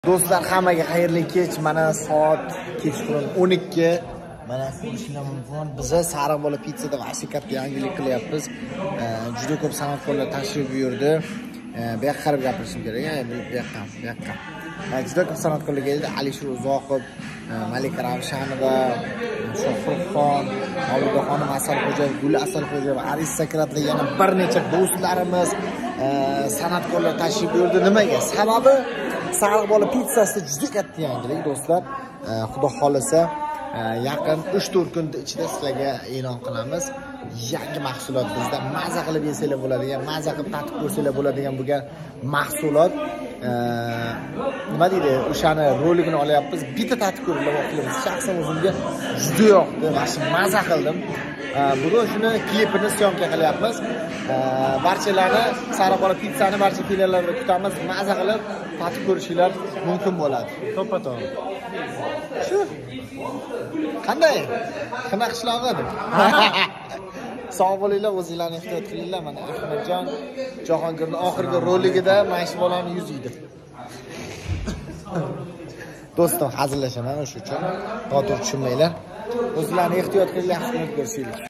Do'stlar, hammaga xayrli kech. Mana soat kechqurun 12. Mana ko'rishinglar mumkin. Biz Sariq bola pizzada vaqti katta yangilik qilyapmiz. Juda ko'p san'atkorlar tashrif buyurdi. Bu yoqqa qarab gapirishim kerak. Bu yoqqa. Juda ko'p san'atkorlar keldi. Alisher Uzoqov, Malika Ravshanova, Shohruxxon, Mavludaxonim Asalxo'jayev, Gul Asalxo'jayeva, aristokratlar, yana bir necha do'stlarimiz, san'atkorlar tashrif buyurdi. Nimaga? Sababi Sariq bola pizzasida juda katta yangilik do'stlar. Xudo xolisa yaqin 3-4 kun ichida sizlarga e'lon qilamiz. Yangi mahsulot bizda maza qilib yesanglar bo'ladigan, maza qilib tatib ko'rsanglar bo'ladigan bo'lgan mahsulot. Nima deydi? O'shani roligini olyapmiz. Bitta tatib ko'ringlar vaqtimiz. Shaxsan o'zimga juda yoqdi, mashina maza qildim. Bugun shuni klipini syomka qilyapmiz. Barchalarni Sariq bola pizzani barcha filiallarda kutamiz. Maza qilib tatib ko'rishinglar mumkin bo'ladi. To'ppa-to'g'ri. Shu. Qanday? Qana qishlog'i deb. Sog' bo'linglar, o'zinglarni ehtiyot qilinglar. Mana Ahmadjon Jahongirning oxirgi roligida mana shu bolani yuziydi. Do'stim, hazillashaman o'sha uchun. Noto'g'ri tushunmanglar. O'zinglarni ehtiyot qilinglar, yaxshi ko'rishinglar.